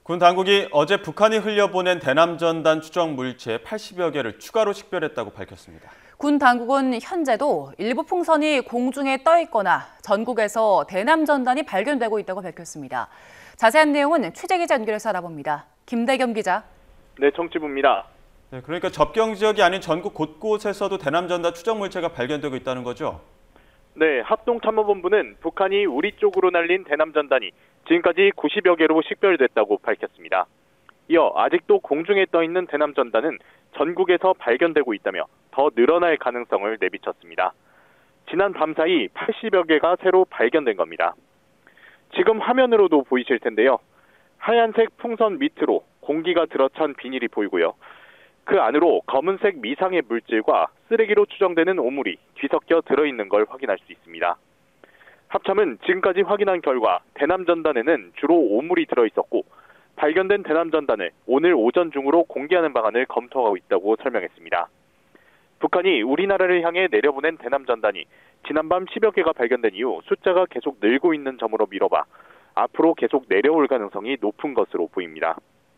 군 당국이 어제 북한이 흘려보낸 대남전단 추정 물체 80여 개를 추가로 식별했다고 밝혔습니다. 군 당국은 현재도 일부 풍선이 공중에 떠 있거나 전국에서 대남전단이 발견되고 있다고 밝혔습니다. 자세한 내용은 취재 기자 연결해서 알아봅니다. 김대겸 기자. 네, 정치부입니다. 네, 그러니까 접경 지역이 아닌 전국 곳곳에서도 대남전단 추정 물체가 발견되고 있다는 거죠? 네, 합동참모본부는 북한이 우리 쪽으로 날린 대남전단이 지금까지 90여 개로 식별됐다고 밝혔습니다. 이어 아직도 공중에 떠 있는 대남전단은 전국에서 발견되고 있다며 더 늘어날 가능성을 내비쳤습니다. 지난 밤 사이 80여 개가 새로 발견된 겁니다. 지금 화면으로도 보이실 텐데요. 하얀색 풍선 밑으로 공기가 들어찬 비닐이 보이고요. 그 안으로 검은색 미상의 물질과 쓰레기로 추정되는 오물이 뒤섞여 들어있는 걸 확인할 수 있습니다. 합참은 지금까지 확인한 결과 대남전단에는 주로 오물이 들어있었고 발견된 대남전단을 오늘 오전 중으로 공개하는 방안을 검토하고 있다고 설명했습니다. 북한이 우리나라를 향해 내려보낸 대남전단이 지난밤 10여 개가 발견된 이후 숫자가 계속 늘고 있는 점으로 미뤄봐 앞으로 계속 내려올 가능성이 높은 것으로 보입니다.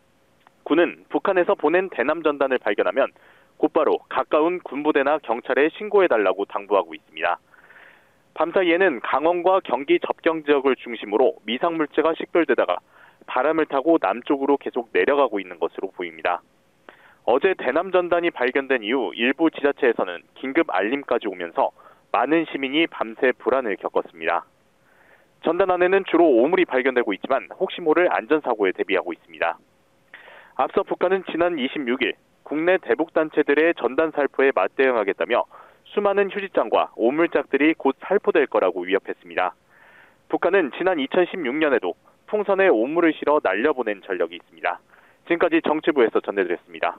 군은 북한에서 보낸 대남전단을 발견하면 곧바로 가까운 군부대나 경찰에 신고해달라고 당부하고 있습니다. 밤사이에는 강원과 경기 접경 지역을 중심으로 미상물체가 식별되다가 바람을 타고 남쪽으로 계속 내려가고 있는 것으로 보입니다. 어제 대남전단이 발견된 이후 일부 지자체에서는 긴급 알림까지 오면서 많은 시민이 밤새 불안을 겪었습니다. 전단 안에는 주로 오물이 발견되고 있지만 혹시 모를 안전사고에 대비하고 있습니다. 앞서 북한은 지난 26일 국내 대북단체들의 전단 살포에 맞대응하겠다며 수많은 휴지장과 오물짝들이 곧 살포될 거라고 위협했습니다. 북한은 지난 2016년에도 풍선에 오물을 실어 날려보낸 전력이 있습니다. 지금까지 정치부에서 전해드렸습니다.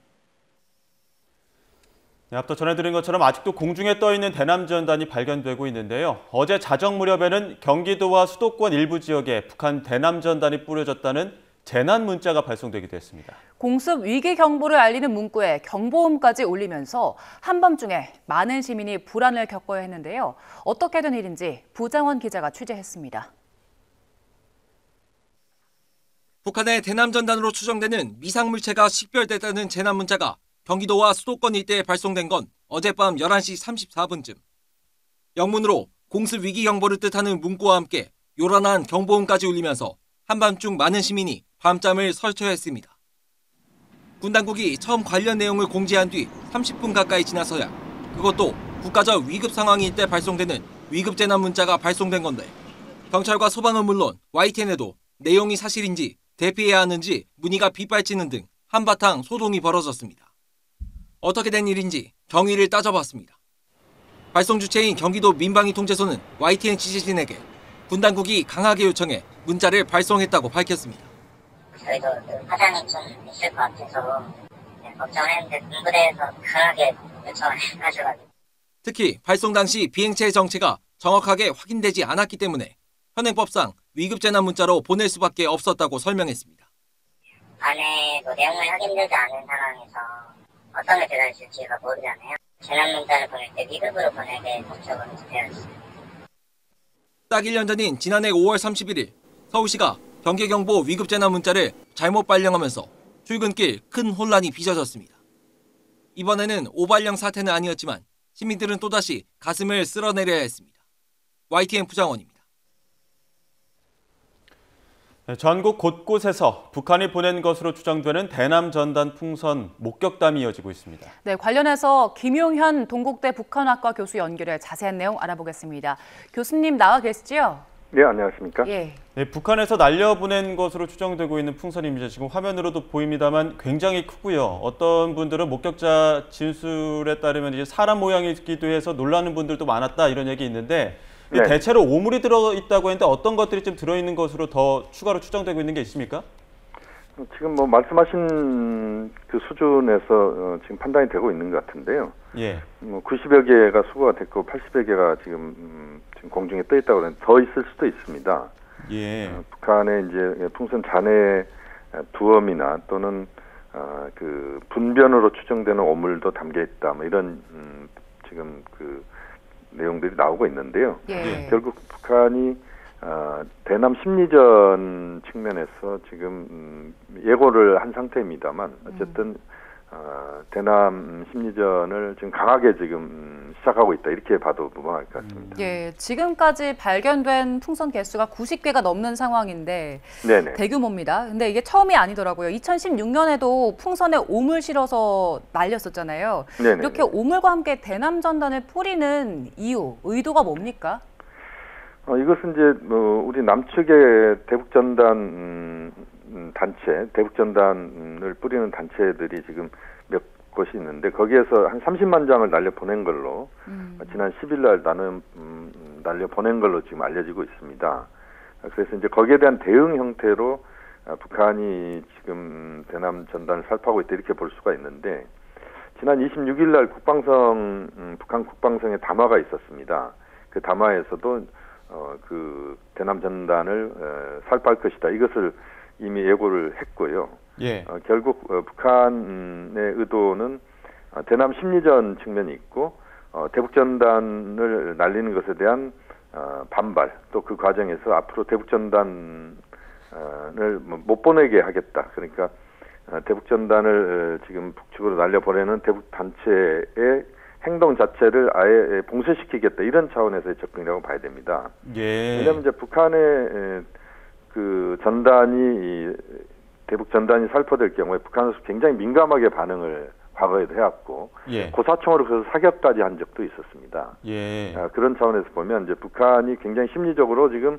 네, 앞서 전해드린 것처럼 아직도 공중에 떠 있는 대남전단이 발견되고 있는데요. 어제 자정 무렵에는 경기도와 수도권 일부 지역에 북한 대남전단이 뿌려졌다는 재난 문자가 발송되기도 했습니다. 공습 위기 경보를 알리는 문구에 경보음까지 울리면서 한밤중에 많은 시민이 불안을 겪어야 했는데요. 어떻게 된 일인지 부장원 기자가 취재했습니다. 북한의 대남전단으로 추정되는 미상물체가 식별됐다는 재난 문자가 경기도와 수도권 일대에 발송된 건 어젯밤 11시 34분쯤. 영문으로 공습 위기 경보를 뜻하는 문구와 함께 요란한 경보음까지 울리면서 한밤중 많은 시민이 밤잠을 설쳐야 했습니다. 군 당국이 처음 관련 내용을 공지한 뒤 30분 가까이 지나서야 그것도 국가적 위급 상황일 때 발송되는 위급 재난 문자가 발송된 건데 경찰과 소방은 물론 YTN에도 내용이 사실인지 대피해야 하는지 문의가 빗발치는 등 한바탕 소동이 벌어졌습니다. 어떻게 된 일인지 경위를 따져봤습니다. 발송 주체인 경기도 민방위통제소는 YTN 취재진에게 군 당국이 강하게 요청해 문자를 발송했다고 밝혔습니다. 저희도 파장이 좀 있을 것 같아서 걱정했는데 군부대에서 강하게 요청을 해가지고. 특히 발송 당시 비행체의 정체가 정확하게 확인되지 않았기 때문에 현행법상 위급재난 문자로 보낼 수밖에 없었다고 설명했습니다. 안에 내용을 확인되지 않은 상황에서 어떤 게 들어있을지가 모르잖아요. 재난 문자를 보낼 때 위급으로 보내게 목적으로 되어 있습니다. 딱 1년 전인 지난해 5월 31일 서울시가 경계경보 위급재난 문자를 잘못 발령하면서 출근길 큰 혼란이 빚어졌습니다. 이번에는 오발령 사태는 아니었지만 시민들은 또다시 가슴을 쓸어내려야 했습니다. YTN 부장원입니다. 전국 곳곳에서 북한이 보낸 것으로 추정되는 대남전단 풍선 목격담이 이어지고 있습니다. 네, 관련해서 김용현 동국대 북한학과 교수 연결해 자세한 내용 알아보겠습니다. 교수님 나와 계시죠? 네, 안녕하십니까? 예. 네, 북한에서 날려보낸 것으로 추정되고 있는 풍선입니다. 지금 화면으로도 보입니다만 굉장히 크고요. 어떤 분들은 목격자 진술에 따르면 이제 사람 모양이기도 해서 놀라는 분들도 많았다 이런 얘기 있는데 네. 대체로 오물이 들어있다고 했는데 어떤 것들이 좀 들어있는 것으로 더 추가로 추정되고 있는 게 있습니까? 지금 뭐 말씀하신 그 수준에서 지금 판단이 되고 있는 것 같은데요. 예. 90여 개가 수거가 됐고 80여 개가 지금 공중에 떠 있다고 하는데 더 있을 수도 있습니다. 예. 북한의 이제 풍선 잔해 두엄이나 또는 그 분변으로 추정되는 오물도 담겨 있다. 뭐 이런 지금 그 내용들이 나오고 있는데요. 예. 결국 북한이 대남 심리전 측면에서 지금 예고를 한 상태입니다만 어쨌든 대남 심리전을 지금 강하게 지금 시작하고 있다 이렇게 봐도 무방할 것 같습니다. 예, 지금까지 발견된 풍선 개수가 90개가 넘는 상황인데 네네. 대규모입니다. 근데 이게 처음이 아니더라고요. 2016년에도 풍선에 오물 실어서 날렸었잖아요. 네네. 이렇게 오물과 함께 대남 전단을 뿌리는 이유, 의도가 뭡니까? 이것은 이제 우리 남측의 대북전단 단체, 대북전단을 뿌리는 단체들이 지금 몇 곳이 있는데 거기에서 한 30만 장을 날려 보낸 걸로 지난 10일 날 날려 보낸 걸로 지금 알려지고 있습니다. 그래서 이제 거기에 대한 대응 형태로 북한이 지금 대남 전단을 살포하고 있다 이렇게 볼 수가 있는데 지난 26일 날 북한 국방성에 담화가 있었습니다. 그 담화에서도 그 대남 전단을 살포할 것이다. 이것을 이미 예고를 했고요. 예. 결국 북한의 의도는 대남 심리전 측면이 있고 대북전단을 날리는 것에 대한 반발 또 그 과정에서 앞으로 대북전단을 못 보내게 하겠다. 그러니까 대북전단을 지금 북측으로 날려보내는 대북단체의 행동 자체를 아예 봉쇄시키겠다 이런 차원에서의 접근이라고 봐야 됩니다. 예. 왜냐하면 이제 북한의 그 전단이 대북 전단이 살포될 경우에 북한에서 굉장히 민감하게 반응을 과거에도 해왔고 예. 고사총으로 그래서 사격까지 한 적도 있었습니다. 예. 그런 차원에서 보면 이제 북한이 굉장히 심리적으로 지금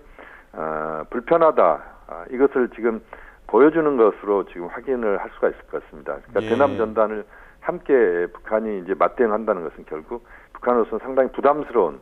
불편하다 이것을 지금 보여주는 것으로 지금 확인을 할 수가 있을 것 같습니다. 그러니까 예. 대남 전단을 함께 북한이 이제 맞대응한다는 것은 결국 북한으로서는 상당히 부담스러운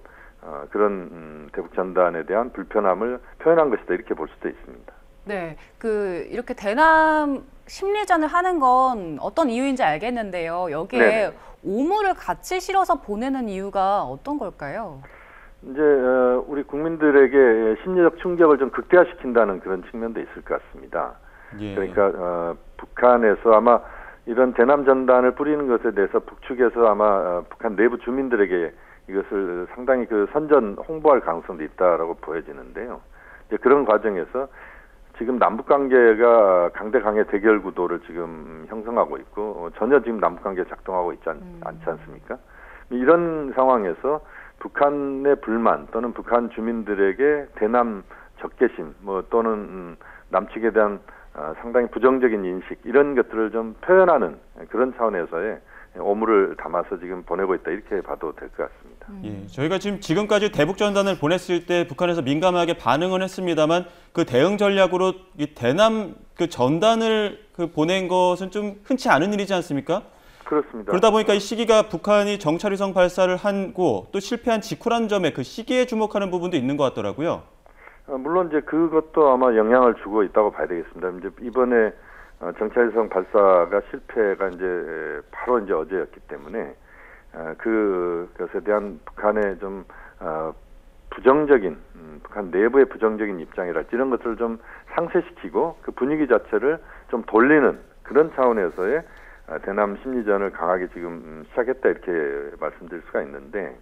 그런 대북 전단에 대한 불편함을 표현한 것이다 이렇게 볼 수도 있습니다. 네, 이렇게 대남 심리전을 하는 건 어떤 이유인지 알겠는데요. 여기에 네네. 오물을 같이 실어서 보내는 이유가 어떤 걸까요? 이제 우리 국민들에게 심리적 충격을 좀 극대화시킨다는 그런 측면도 있을 것 같습니다. 예. 그러니까 북한에서 아마 이런 대남 전단을 뿌리는 것에 대해서 북측에서 아마 북한 내부 주민들에게 이것을 상당히 그 선전 홍보할 가능성도 있다라고 보여지는데요. 이제 그런 과정에서 지금 남북 관계가 강대강의 대결 구도를 지금 형성하고 있고 전혀 지금 남북 관계 작동하고 있지 않지 않습니까? 이런 상황에서 북한의 불만 또는 북한 주민들에게 대남 적개심 또는 남측에 대한 상당히 부정적인 인식 이런 것들을 좀 표현하는 그런 차원에서의 오물을 담아서 지금 보내고 있다 이렇게 봐도 될 것 같습니다. 예, 저희가 지금까지 대북 전단을 보냈을 때 북한에서 민감하게 반응은 했습니다만 그 대응 전략으로 이 대남 그 전단을 보낸 것은 좀 흔치 않은 일이지 않습니까? 그렇습니다. 그러다 보니까 이 시기가 북한이 정찰위성 발사를 하고 또 실패한 직후란 점에 그 시기에 주목하는 부분도 있는 것 같더라고요. 물론 이제 그것도 아마 영향을 주고 있다고 봐야 되겠습니다. 이제 이번에 정찰위성 발사가 실패가 이제 바로 이제 어제였기 때문에 그것에 대한 북한의 좀 부정적인 북한 내부의 부정적인 입장이랄지 이런 것들을 좀 상쇄시키고 그 분위기 자체를 좀 돌리는 그런 차원에서의 대남 심리전을 강하게 지금 시작했다 이렇게 말씀드릴 수가 있는데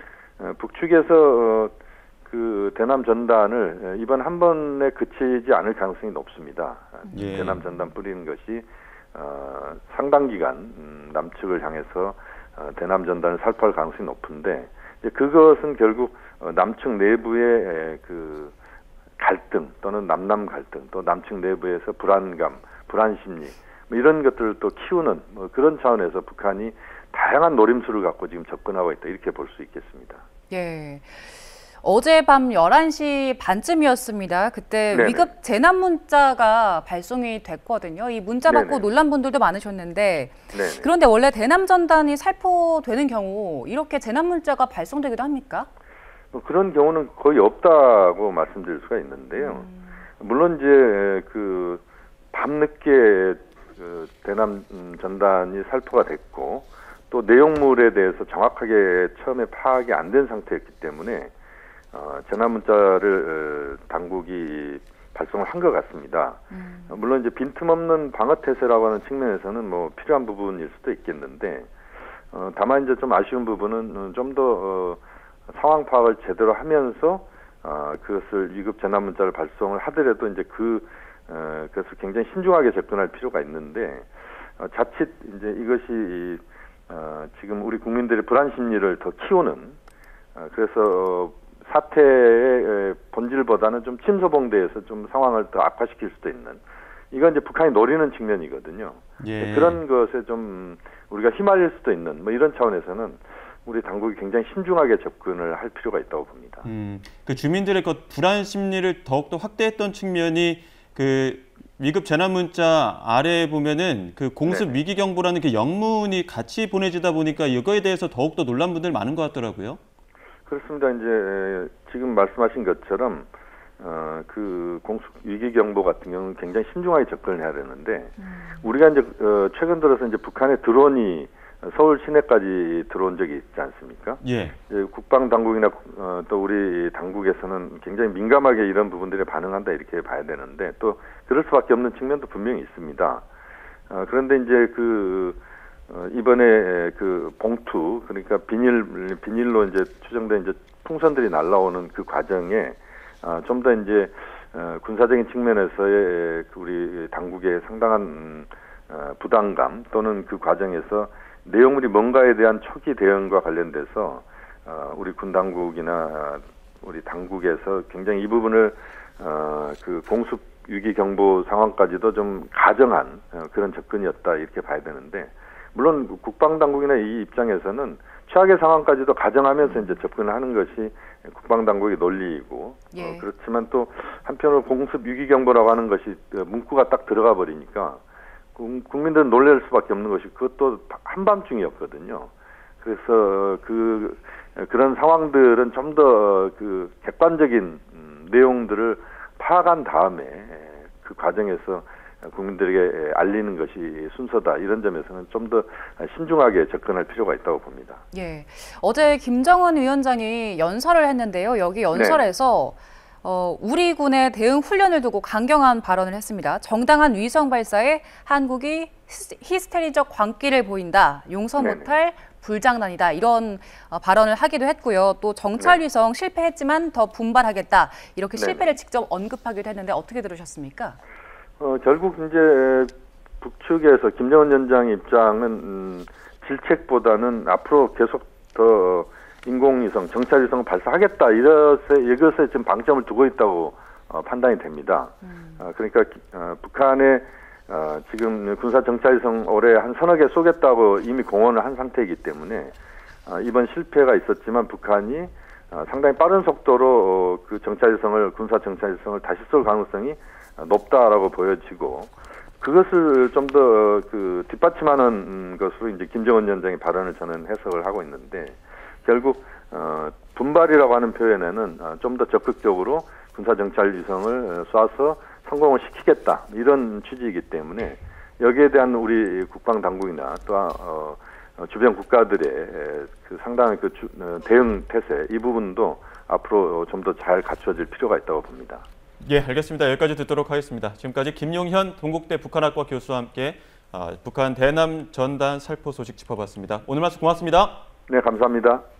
북측에서 그 대남 전단을 이번 한 번에 그치지 않을 가능성이 높습니다. 예. 대남 전단 뿌리는 것이 상당 기간 남측을 향해서 대남 전단을 살포할 가능성이 높은데 이제 그것은 결국 남측 내부의 그 갈등 또는 남남 갈등 또 남측 내부에서 불안감, 불안 심리 이런 것들을 또 키우는 그런 차원에서 북한이 다양한 노림수를 갖고 지금 접근하고 있다 이렇게 볼 수 있겠습니다. 예. 어젯밤 11시 반쯤이었습니다. 그때 네네. 위급 재난 문자가 발송이 됐거든요. 이 문자 받고 네네. 놀란 분들도 많으셨는데 네네. 그런데 원래 대남 전단이 살포되는 경우 이렇게 재난 문자가 발송되기도 합니까? 그런 경우는 거의 없다고 말씀드릴 수가 있는데요. 물론 이제 그 밤늦게 그 대남 전단이 살포가 됐고 또 내용물에 대해서 정확하게 처음에 파악이 안 된 상태였기 때문에 재난 문자를 당국이 발송을 한 것 같습니다. 물론 이제 빈틈없는 방어 태세라고 하는 측면에서는 뭐 필요한 부분일 수도 있겠는데 다만 이제 좀 아쉬운 부분은 좀 더 상황 파악을 제대로 하면서 그것을 위급 재난 문자를 발송을 하더라도 이제 그것을 굉장히 신중하게 접근할 필요가 있는데 자칫 이제 이것이 지금 우리 국민들의 불안 심리를 더 키우는 그래서 사태의 본질보다는 좀 침소봉대에서 좀 상황을 더 악화시킬 수도 있는 이건 이제 북한이 노리는 측면이거든요. 예. 그런 것에 좀 우리가 휘말릴 수도 있는 뭐 이런 차원에서는 우리 당국이 굉장히 신중하게 접근을 할 필요가 있다고 봅니다. 그 주민들의 그 불안 심리를 더욱더 확대했던 측면이 그 위급 재난 문자 아래에 보면은 그 공습 위기 경보라는 그 영문이 같이 보내지다 보니까 이거에 대해서 더욱더 놀란 분들 많은 것 같더라고요. 그렇습니다. 이제 지금 말씀하신 것처럼 그 공습 위기 경보 같은 경우는 굉장히 신중하게 접근을 해야 되는데 우리가 이제 최근 들어서 이제 북한의 드론이 서울 시내까지 들어온 적이 있지 않습니까? 예. 국방 당국이나 또 우리 당국에서는 굉장히 민감하게 이런 부분들에 반응한다 이렇게 봐야 되는데 또 그럴 수밖에 없는 측면도 분명히 있습니다. 그런데 이제 이번에 그 봉투 그러니까 비닐로 이제 추정된 이제 풍선들이 날라오는 그 과정에 좀 더 이제 군사적인 측면에서의 우리 당국의 상당한 부담감 또는 그 과정에서 내용물이 뭔가에 대한 초기 대응과 관련돼서 우리 군 당국이나 우리 당국에서 굉장히 이 부분을 그 공습 위기 경보 상황까지도 좀 가정한 그런 접근이었다 이렇게 봐야 되는데 물론 국방 당국이나 이 입장에서는 최악의 상황까지도 가정하면서 이제 접근을 하는 것이 국방 당국의 논리이고 예. 그렇지만 또 한편으로 공습 위기 경보라고 하는 것이 문구가 딱 들어가 버리니까 국민들은 놀랄 수밖에 없는 것이 그것도 한밤중이었거든요. 그래서 그런 상황들은 좀 더 그 객관적인 내용들을 파악한 다음에 그 과정에서 국민들에게 알리는 것이 순서다. 이런 점에서는 좀 더 신중하게 접근할 필요가 있다고 봅니다. 예. 어제 김정은 위원장이 연설을 했는데요. 여기 연설에서 우리 군의 대응 훈련을 두고 강경한 발언을 했습니다. 정당한 위성 발사에 한국이 히스테리적 광기를 보인다. 용서 못할 불장난이다. 이런 발언을 하기도 했고요. 또 정찰 위성 실패했지만 더 분발하겠다. 이렇게 실패를 직접 언급하기도 했는데 어떻게 들으셨습니까? 결국 이제 북측에서 김정은 위원장의 입장은 질책보다는 앞으로 계속 더 인공위성, 정찰위성을 발사하겠다 이것에 지금 방점을 두고 있다고 판단이 됩니다. 그러니까 북한의 지금 군사 정찰위성 올해 한 서너 개 쏘겠다고 이미 공언을 한 상태이기 때문에 이번 실패가 있었지만 북한이 상당히 빠른 속도로 그 군사 정찰위성을 다시 쏠 가능성이 높다라고 보여지고 그것을 좀 더 뒷받침하는 것으로 이제 김정은 위원장의 발언을 저는 해석을 하고 있는데 결국 분발이라고 하는 표현에는 좀 더 적극적으로 군사 정찰 위성을 쏴서 성공을 시키겠다 이런 취지이기 때문에 여기에 대한 우리 국방 당국이나 또 주변 국가들의 그 상당한 대응 태세 이 부분도 앞으로 좀 더 잘 갖춰질 필요가 있다고 봅니다. 예, 알겠습니다. 여기까지 듣도록 하겠습니다. 지금까지 김용현 동국대 북한학과 교수와 함께 북한 대남 전단 살포 소식 짚어봤습니다. 오늘 말씀 고맙습니다. 네, 감사합니다.